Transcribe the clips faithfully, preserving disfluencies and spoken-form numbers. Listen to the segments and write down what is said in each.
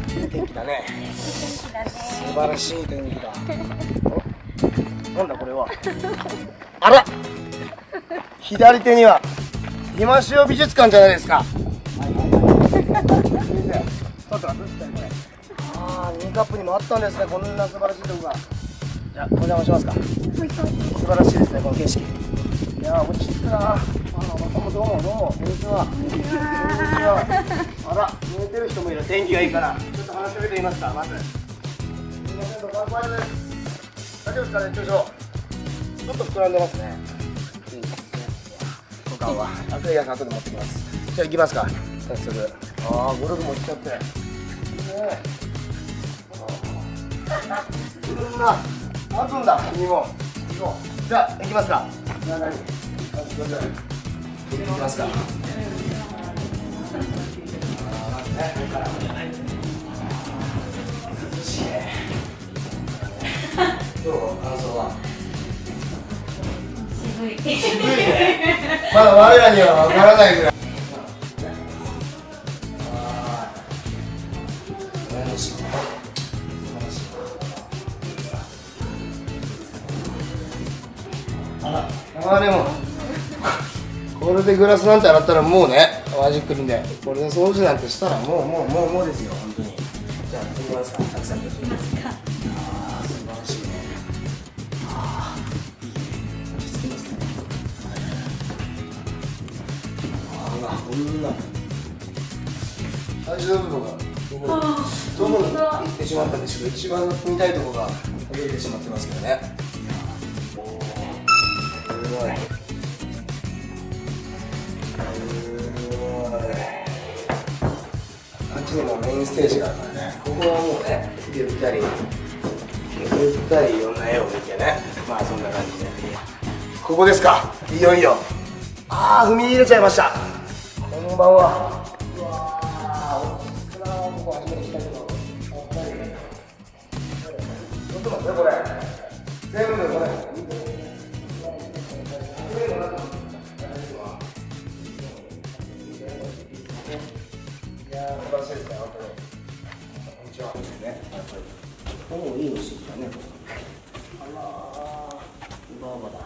いい天気だね。素晴らしい天気だ。お、なんだこれは。あら、左手には今塩美術館じゃないですか。ちょっと待って、これ。ああ、ミニカップにもあったんですね。こんな素晴らしいとこが。じゃあ、お邪魔しますか。素晴らしいですね、この景色。いやー、落ち着くな。あー、どうもどうも、こんにちは。こんにちは。あら、寝てる人もいる。天気がいいから、ちょっと話しかけてみますか、まず。すみません、乾杯です。大丈夫ですか、熱中症。ちょっと膨らんでますね。いいですね。股間は。熱いやつ後で持ってきます。じゃあ、行きますか。早速。ああ、ゴルフも来ちゃって。いいね。こんな、待つんだ、君も。じゃあ、行きますか。じゃあ、何。行きますか。どう感想は。渋い。渋いね。まだ我らにはわからないぐらい。あら、でもこれでグラスなんて洗ったらもうね、マジックリンでこれで掃除なんてしたらもうもうもうもうですよ、本当に。じゃあ、行きますか。たくさんできますか。ああ、素晴らしいね。ああ、いいね。落ち着きますね。ああ、こんな最初の部分がどこに行ってしまったんでしょう。一番見たいところが出てしまってますけどね。すごい。あっちにもメインステージがあるからね。ここはもうね、ゆったりゆったりいろんな絵を見てね、まあそんな感じで。ここですか。いよいよ。ああ、踏み入れちゃいました。こんばんは。うわー、落ち着くな。ここ初めて来たけど、やっぱりちょっと待って、これ全部これいやー、素晴らしいですね、本当に。こんにちは。ですね、やっぱり。おお、いいおしだね。あらー、うばうばだ。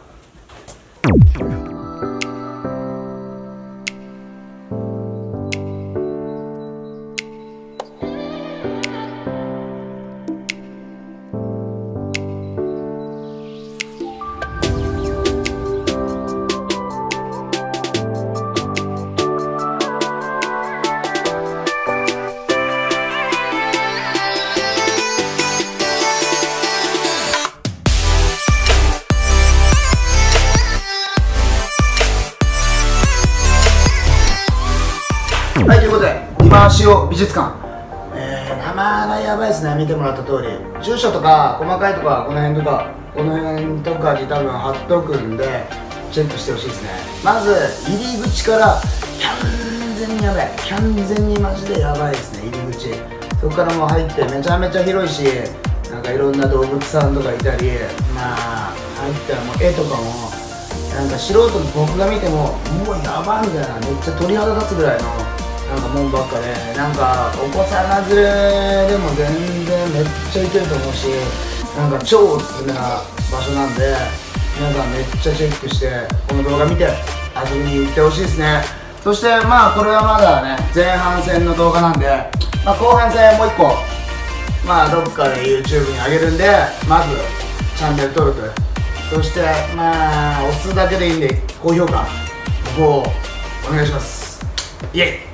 はい、ということで、今塩美術館、えー、名前がやばいですね。見てもらった通り、住所とか細かいとか、この辺とか、この辺とかに多分貼っとくんで、チェックしてほしいですね。まず、入り口から、完全にやばい。完全にマジでやばいですね、入り口。そこからもう入って、めちゃめちゃ広いし、なんかいろんな動物さんとかいたり、まあ、入ったらもう絵とかも、なんか素人の僕が見ても、もうやばいみたいな、めっちゃ鳥肌立つぐらいの、なんかもんばっかで、なんかお子さん連れでも全然めっちゃいけると思うし、なんか超おすすめな場所なんで、皆さんめっちゃチェックしてこの動画見て遊びに行ってほしいですね。そしてまあこれはまだね、前半戦の動画なんで、まあ、後半戦もういっこまあどっかで YouTube に上げるんで、まずチャンネル登録、そしてまあ押すだけでいいんで高評価の方お願いします。イエイ。